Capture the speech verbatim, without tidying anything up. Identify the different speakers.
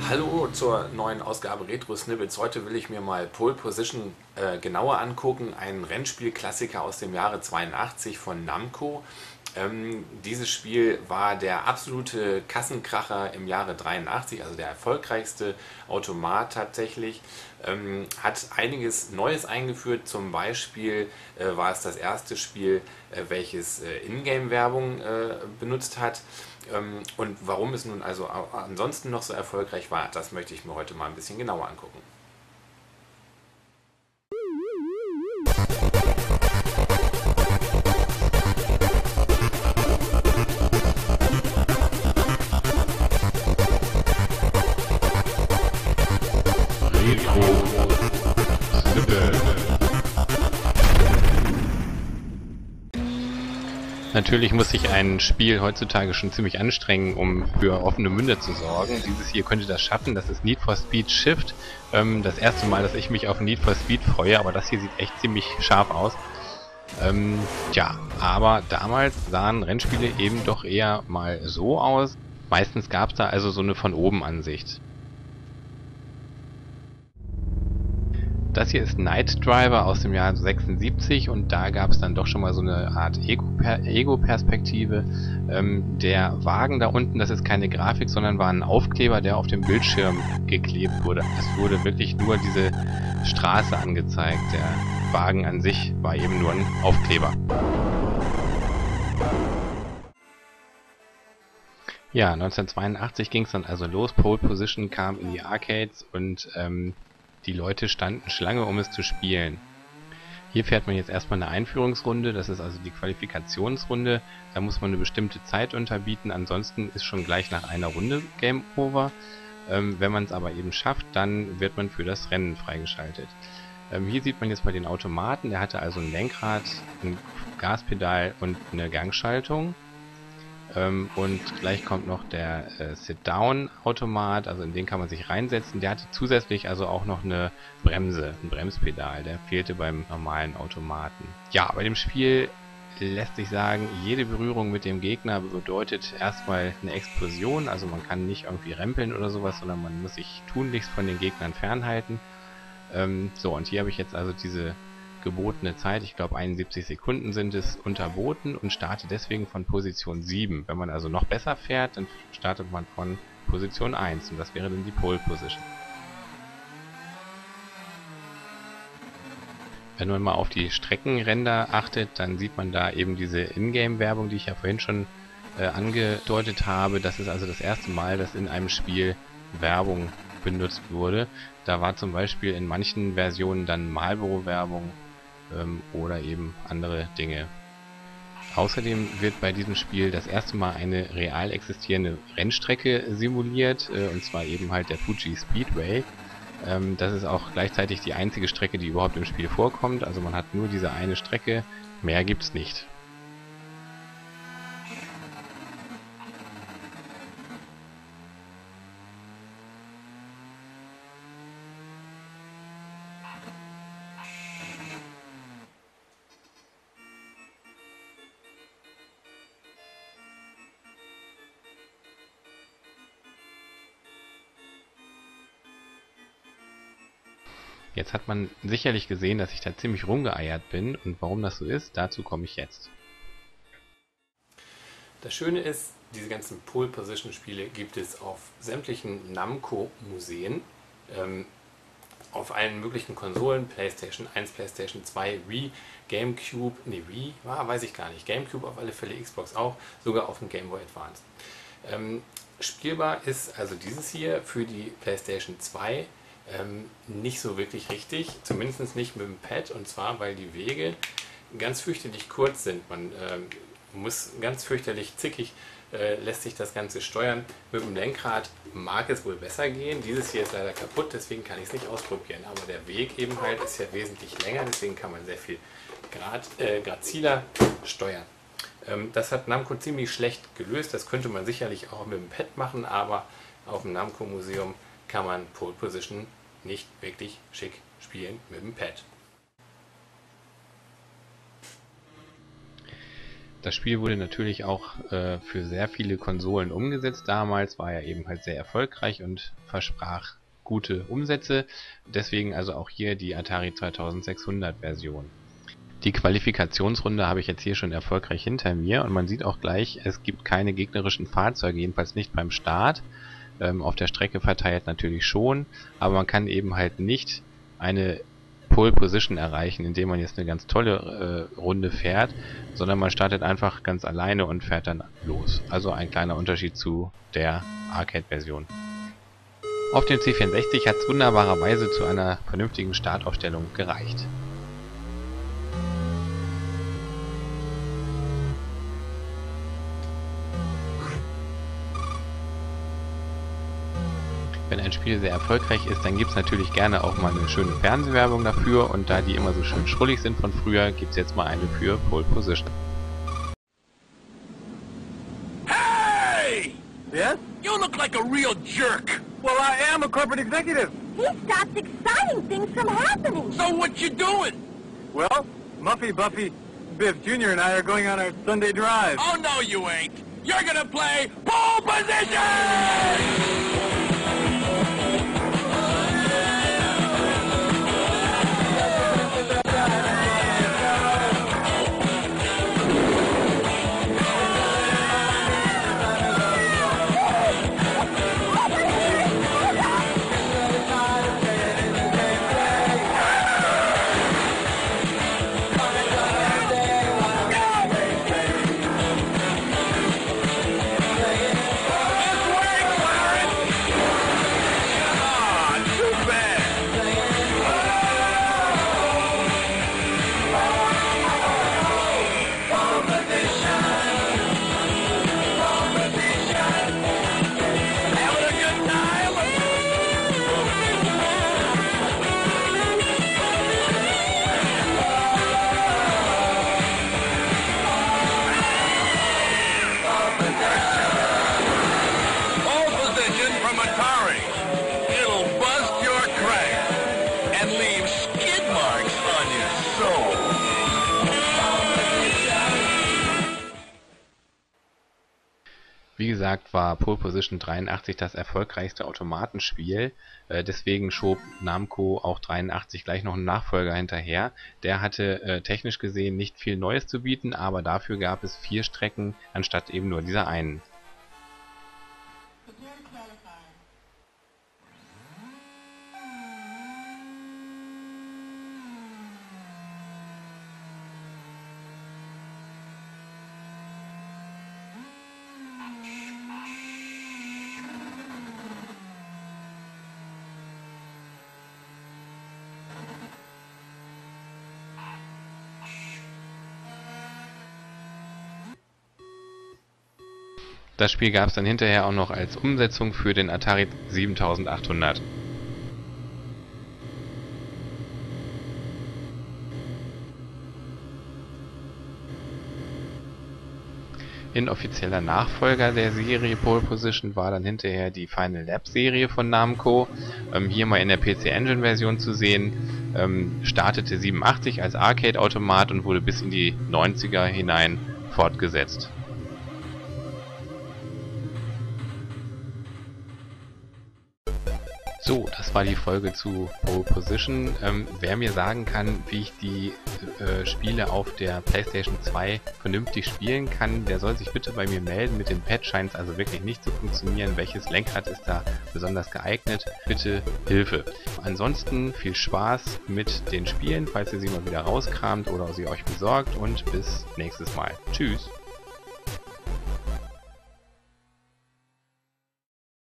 Speaker 1: Hallo zur neuen Ausgabe Retro Snippets. Heute will ich mir mal Pole Position äh, genauer angucken. Ein Rennspielklassiker aus dem Jahre zweiundachtzig von Namco. Ähm, dieses Spiel war der absolute Kassenkracher im Jahre dreiundachtzig, also der erfolgreichste Automat tatsächlich. Ähm, hat einiges Neues eingeführt. Zum Beispiel äh, war es das erste Spiel, äh, welches äh, Ingame-Werbung äh, benutzt hat. Ähm, und warum es nun also ansonsten noch so erfolgreich war, das möchte ich mir heute mal ein bisschen genauer angucken.
Speaker 2: Retro Snippet. Natürlich muss sich ein Spiel heutzutage schon ziemlich anstrengen, um für offene Münder zu sorgen. Dieses hier könnte das schaffen, das ist Need for Speed Shift. Ähm, das erste Mal, dass ich mich auf Need for Speed freue, aber das hier sieht echt ziemlich scharf aus. Ähm, tja, aber damals sahen Rennspiele eben doch eher mal so aus. Meistens gab es da also so eine von oben Ansicht. Das hier ist Night Driver aus dem Jahr sechsundsiebzig und da gab es dann doch schon mal so eine Art Ego-Perspektive. Ähm, der Wagen da unten, das ist keine Grafik, sondern war ein Aufkleber, der auf dem Bildschirm geklebt wurde. Es wurde wirklich nur diese Straße angezeigt. Der Wagen an sich war eben nur ein Aufkleber. Ja, neunzehnhundertzweiundachtzig ging es dann also los. Pole Position kam in die Arcades und ähm, die Leute standen Schlange, um es zu spielen. Hier fährt man jetzt erstmal eine Einführungsrunde, das ist also die Qualifikationsrunde. Da muss man eine bestimmte Zeit unterbieten, ansonsten ist schon gleich nach einer Runde Game Over. Ähm, wenn man es aber eben schafft, dann wird man für das Rennen freigeschaltet. Ähm, hier sieht man jetzt mal den Automaten, der hatte also ein Lenkrad, ein Gaspedal und eine Gangschaltung. Ähm, und gleich kommt noch der äh, Sit-Down-Automat, also in den kann man sich reinsetzen. Der hatte zusätzlich also auch noch eine Bremse, ein Bremspedal, der fehlte beim normalen Automaten. Ja, bei dem Spiel lässt sich sagen, jede Berührung mit dem Gegner bedeutet erstmal eine Explosion, also man kann nicht irgendwie rempeln oder sowas, sondern man muss sich tunlichst von den Gegnern fernhalten. Ähm, so, und hier habe ich jetzt also diese gebotene Zeit, ich glaube einundsiebzig Sekunden sind es, unterboten und starte deswegen von Position sieben. Wenn man also noch besser fährt, dann startet man von Position eins und das wäre dann die Pole Position. Wenn man mal auf die Streckenränder achtet, dann sieht man da eben diese Ingame-Werbung, die ich ja vorhin schon äh, angedeutet habe. Das ist also das erste Mal, dass in einem Spiel Werbung benutzt wurde. Da war zum Beispiel in manchen Versionen dann Marlboro-Werbung ähm, oder eben andere Dinge. Außerdem wird bei diesem Spiel das erste Mal eine real existierende Rennstrecke simuliert, äh, und zwar eben halt der Fuji Speedway. Ähm, das ist auch gleichzeitig die einzige Strecke, die überhaupt im Spiel vorkommt. Also man hat nur diese eine Strecke, mehr gibt's nicht. Jetzt hat man sicherlich gesehen, dass ich da ziemlich rumgeeiert bin und warum das so ist, dazu komme ich jetzt.
Speaker 1: Das Schöne ist, diese ganzen Pole Position Spiele gibt es auf sämtlichen Namco Museen, ähm, auf allen möglichen Konsolen, PlayStation eins, PlayStation zwei, Wii, GameCube, nee, Wii, ah, weiß ich gar nicht, GameCube auf alle Fälle, Xbox auch, sogar auf dem Game Boy Advance. Ähm, spielbar ist also dieses hier für die PlayStation zwei ähm, nicht so wirklich richtig, zumindest nicht mit dem Pad, und zwar, weil die Wege ganz fürchterlich kurz sind. Man ähm, muss ganz fürchterlich zickig, äh, lässt sich das Ganze steuern. Mit dem Lenkrad mag es wohl besser gehen. Dieses hier ist leider kaputt, deswegen kann ich es nicht ausprobieren. Aber der Weg eben halt ist ja wesentlich länger, deswegen kann man sehr viel grad, äh, graziler steuern. Ähm, das hat Namco ziemlich schlecht gelöst. Das könnte man sicherlich auch mit dem Pad machen, aber auf dem Namco Museum kann man Pole Position nicht wirklich schick spielen mit dem Pad.
Speaker 2: Das Spiel wurde natürlich auch äh, für sehr viele Konsolen umgesetzt damals, war ja eben halt sehr erfolgreich und versprach gute Umsätze. Deswegen also auch hier die Atari zweitausendsechshundert Version. Die Qualifikationsrunde habe ich jetzt hier schon erfolgreich hinter mir und man sieht auch gleich, es gibt keine gegnerischen Fahrzeuge, jedenfalls nicht beim Start. Ähm, auf der Strecke verteilt natürlich schon, aber man kann eben halt nicht eine Pole Position erreichen, indem man jetzt eine ganz tolle äh, Runde fährt, sondern man startet einfach ganz alleine und fährt dann los. Also ein kleiner Unterschied zu der Arcade-Version. Auf dem C vierundsechzig hat es wunderbarerweise zu einer vernünftigen Startaufstellung gereicht. Wenn ein Spiel sehr erfolgreich ist, dann gibt es natürlich gerne auch mal eine schöne Fernsehwerbung dafür und da die immer so schön schrullig sind von früher, gibt es jetzt mal eine für Pole Position.
Speaker 3: Hey!
Speaker 4: Yes?
Speaker 3: You look like a real jerk.
Speaker 4: Well, I am a corporate executive.
Speaker 5: He stops exciting things from happening.
Speaker 3: So what you doing?
Speaker 4: Well, Muffy, Buffy, Biff Junior and I are going on our Sunday drive.
Speaker 3: Oh, no, you ain't. You're gonna play pole position!
Speaker 2: Wie gesagt, war Pole Position dreiundachtzig das erfolgreichste Automatenspiel, äh, deswegen schob Namco auch dreiundachtzig gleich noch einen Nachfolger hinterher. Der hatte äh, technisch gesehen nicht viel Neues zu bieten, aber dafür gab es vier Strecken anstatt eben nur dieser einen. Das Spiel gab es dann hinterher auch noch als Umsetzung für den Atari siebentausendachthundert. Inoffizieller Nachfolger der Serie Pole Position war dann hinterher die Final Lap Serie von Namco, ähm, hier mal in der P C Engine Version zu sehen, ähm, startete siebenundachtzig als Arcade-Automat und wurde bis in die neunziger hinein fortgesetzt. So, das war die Folge zu Pole Position. Ähm, wer mir sagen kann, wie ich die äh, Spiele auf der PlayStation zwei vernünftig spielen kann, der soll sich bitte bei mir melden. Mit dem Pad scheint es also wirklich nicht zu funktionieren. Welches Lenkrad ist da besonders geeignet? Bitte Hilfe. Ansonsten viel Spaß mit den Spielen, falls ihr sie mal wieder rauskramt oder sie euch besorgt und bis nächstes Mal. Tschüss!